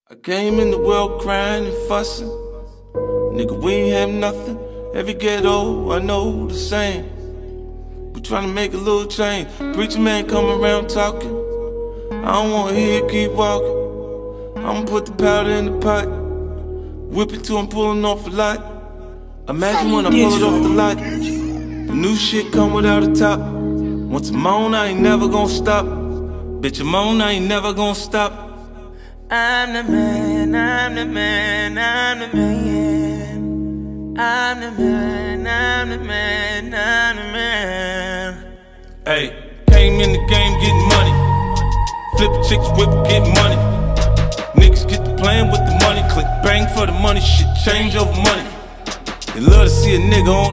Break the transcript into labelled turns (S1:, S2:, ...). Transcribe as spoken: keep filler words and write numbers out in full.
S1: I came in the world crying and fussing. Nigga, we ain't have nothing. Every ghetto, I know the same. We tryna make a little change. Preacher man come around talking. I don't wanna hear it, keep walking. I'ma put the powder in the pot. Whip it till I'm pulling off a lot. Imagine when I pull it off the lot. The new shit come without a top. Once I'm on, I ain't never gonna stop. Bitch, I'm on, I ain't never gonna stop.
S2: I'm the man, I'm the man, I'm the man. I'm the man, I'm the man, I'm the man.
S1: Hey, came in the game getting money. Flip chicks, whip, get money. Niggas get the plan with the money. Click bang for the money, shit change over money. They love to see a nigga on